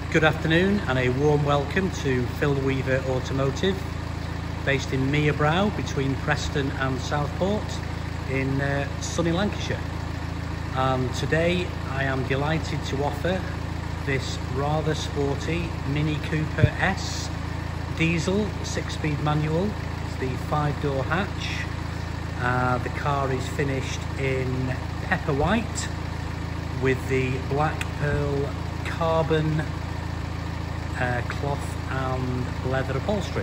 Good afternoon and a warm welcome to Phil Weaver Automotive, based in Merebrow between Preston and Southport in sunny Lancashire. And today I am delighted to offer this rather sporty Mini Cooper S diesel 6-speed manual. It's the 5-door hatch. The car is finished in pepper white with the black pearl carbon cloth and leather upholstery.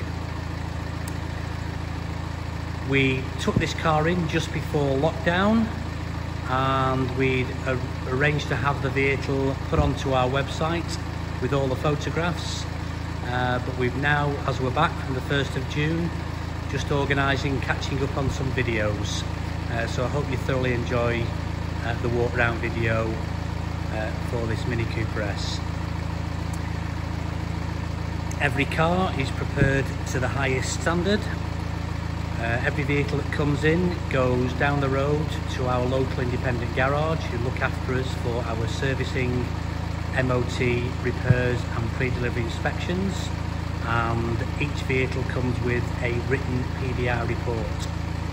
We took this car in just before lockdown, and we'd arranged to have the vehicle put onto our website with all the photographs, but we've now, as we're back from the 1st of June, just organising, catching up on some videos. So I hope you thoroughly enjoy the walk around video for this Mini Cooper S. Every car is prepared to the highest standard. Every vehicle that comes in goes down the road to our local independent garage who look after us for our servicing, MOT, repairs and pre-delivery inspections, and each vehicle comes with a written PDR report.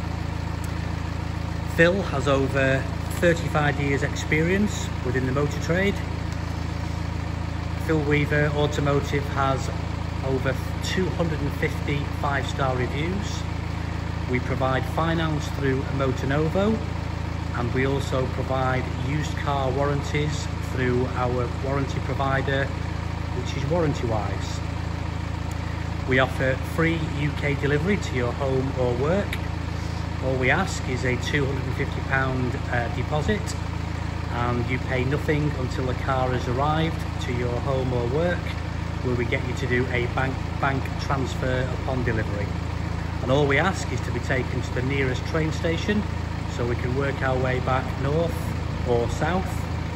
Phil has over 35 years experience within the motor trade. Phil Weaver Automotive has over 250 5-star reviews. We provide finance through Automotive, and we also provide used car warranties through our warranty provider, which is Warranty Wise. We offer free UK delivery to your home or work. All we ask is a £250 deposit, and you pay nothing until the car has arrived to your home or work, where we get you to do a bank transfer upon delivery. And all we ask is to be taken to the nearest train station so we can work our way back north or south.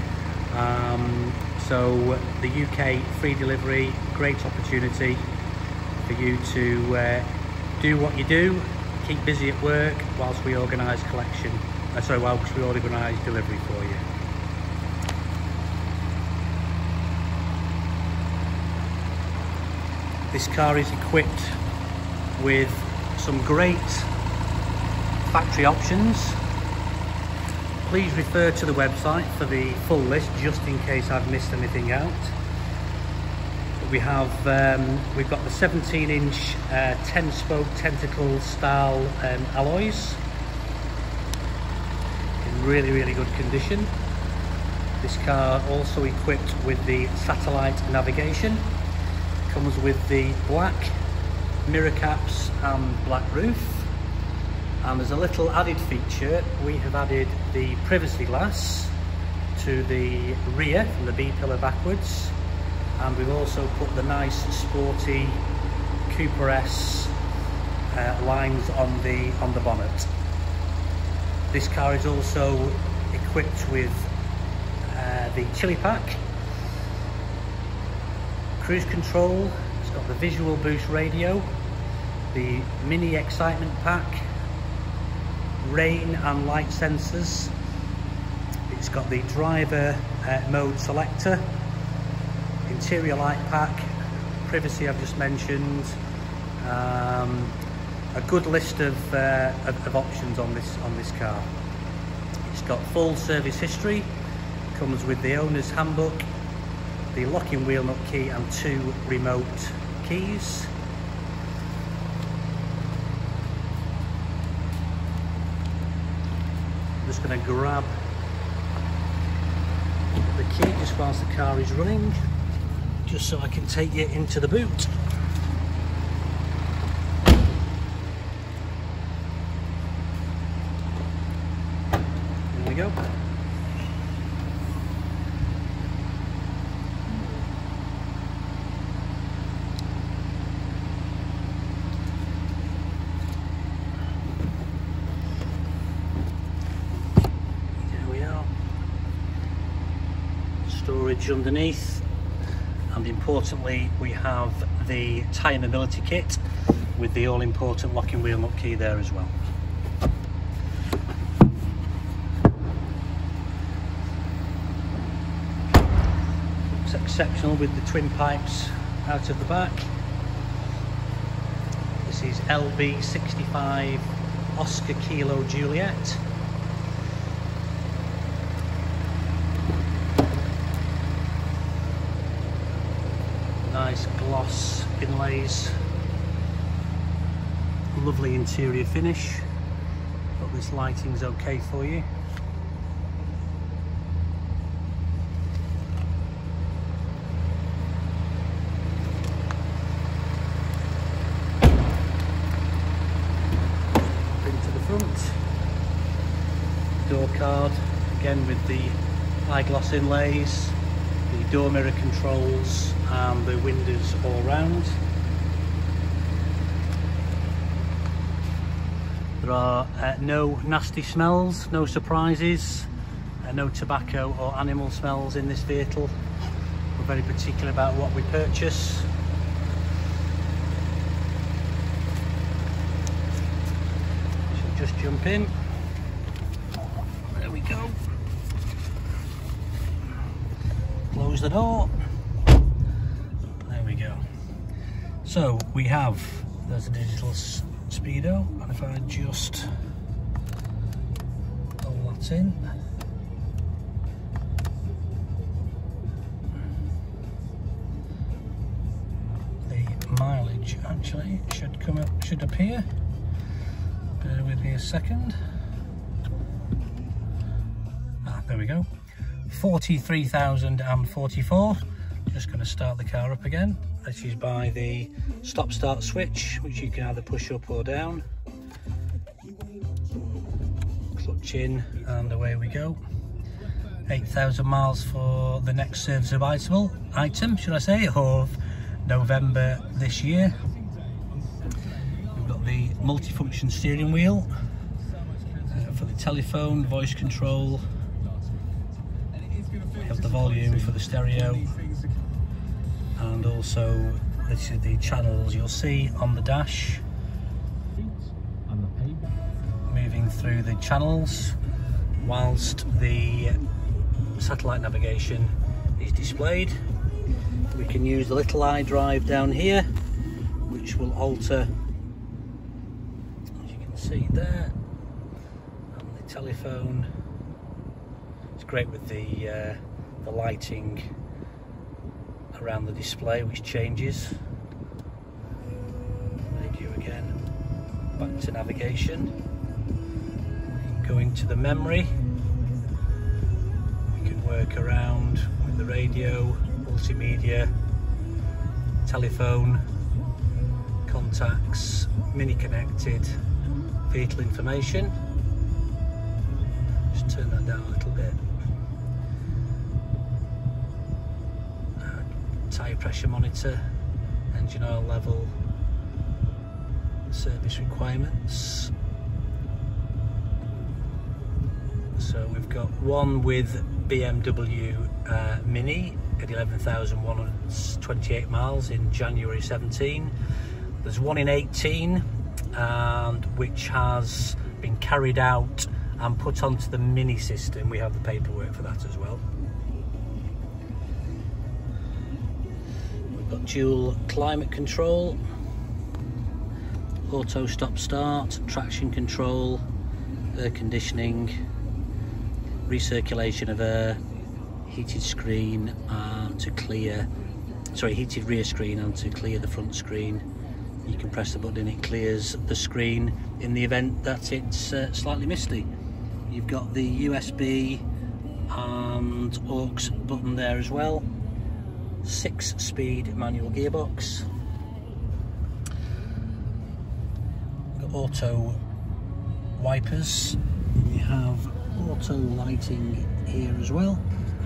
So the UK free delivery, great opportunity for you to do what you do, keep busy at work whilst we organise whilst we organise delivery for you. This car is equipped with some great factory options. Please refer to the website for the full list, just in case I've missed anything out. We have we've got the 17-inch 10-spoke Tentacle style alloys in really good condition. This car also equipped with the satellite navigation. Comes with the black mirror caps and black roof, and as a little added feature we have added the privacy glass to the rear from the B pillar backwards, and we've also put the nice sporty Cooper S lines on the bonnet. This car is also equipped with the chili pack, cruise control. It's got the visual boost radio, the mini excitement pack, rain and light sensors. It's got the driver mode selector, interior light pack, privacy I've just mentioned, a good list of options on this car. It's got full service history, comes with the owner's handbook, the locking wheel nut key and 2 remote keys. I'm just going to grab the key just whilst the car is running, just so I can take you into the boot. There we go. Storage underneath, and importantly we have the tyre mobility kit with the all important locking wheel nut key there as well. Looks exceptional with the twin pipes out of the back. This is LB65 Oscar Kilo Juliet. Nice gloss inlays. Lovely interior finish. Hope this lighting's okay for you. Into the front. Door card, again with the high gloss inlays, the door mirror controls and the windows all round. There are no nasty smells, no surprises, no tobacco or animal smells in this vehicle. We're very particular about what we purchase. So just jump in. There we go. Close the door. There we go. So we have, there's a digital speedo, and if I just pull that in, the mileage actually should come up, should appear. Bear with me a second. There we go. 43,044. Just going to start the car up again. This is by the stop start switch, which you can either push up or down. Clutch in and away we go. 8,000 miles for the next serviceable item, should I say, of November this year. We've got the multifunction steering wheel for the telephone, voice control. We have the volume for the stereo, and also this is the channels you'll see on the dash. Moving through the channels whilst the satellite navigation is displayed. We can use the little iDrive down here, which will alter, as you can see there, and the telephone. It's great with the lighting around the display, which changes. Radio again, back to navigation. Going to the memory, we can work around with the radio, multimedia, telephone, contacts, mini connected, vehicle information. Just turn that down a little bit. Tyre pressure monitor, engine oil level, service requirements. So we've got one with BMW Mini at 11,128 miles in January 17. There's one in 18, and which has been carried out and put onto the Mini system. We have the paperwork for that as well. Got dual climate control, auto stop start, traction control, air conditioning, recirculation of air, heated screen to clear, heated rear screen and to clear the front screen. You can press the button and it clears the screen in the event that it's slightly misty. You've got the USB and aux button there as well. 6-speed manual gearbox. Got auto wipers. We have auto lighting here as well,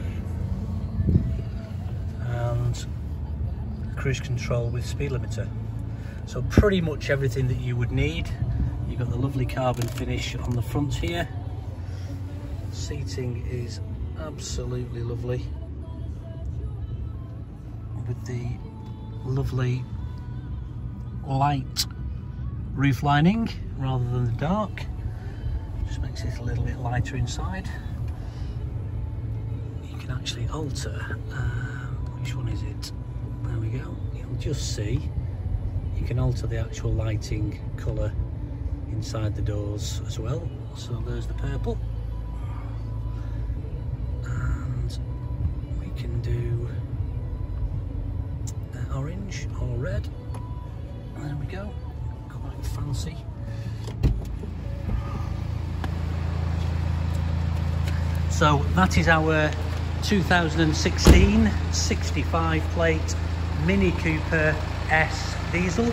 and cruise control with speed limiter. So pretty much everything that you would need. You've got the lovely carbon finish on the front here. Seating is absolutely lovely, with the lovely light roof lining rather than the dark. Just makes it a little bit lighter inside. You can actually alter which one is it? There we go. You'll just see you can alter the actual lighting colour inside the doors as well. So there's the purple, and we can do orange or red. There we go, quite fancy. So that is our 2016 65 plate Mini Cooper S diesel.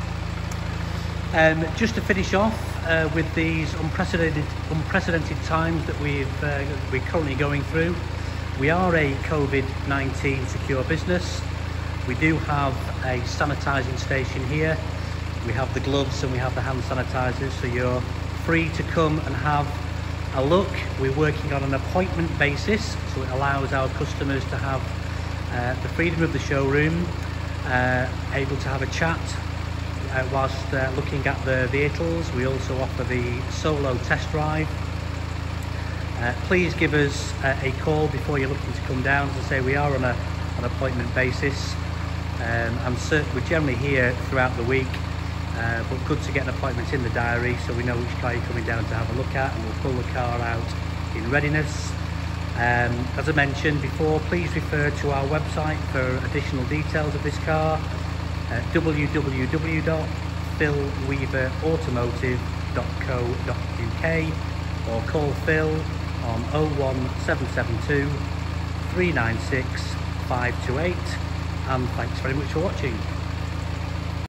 Just to finish off with these unprecedented times that we're currently going through, we are a COVID-19 secure business. We do have a sanitising station here. We have the gloves and we have the hand sanitisers, so you're free to come and have a look. We're working on an appointment basis, so it allows our customers to have the freedom of the showroom, able to have a chat whilst looking at the vehicles. We also offer the solo test drive. Please give us a call before you're looking to come down. As I say, we are on an appointment basis, and we're generally here throughout the week, but good to get an appointment in the diary so we know which car you're coming down to have a look at, and we'll pull the car out in readiness. As I mentioned before, please refer to our website for additional details of this car at www.philweaverautomotive.co.uk, or call Phil on 01772 396 528, and thanks very much for watching.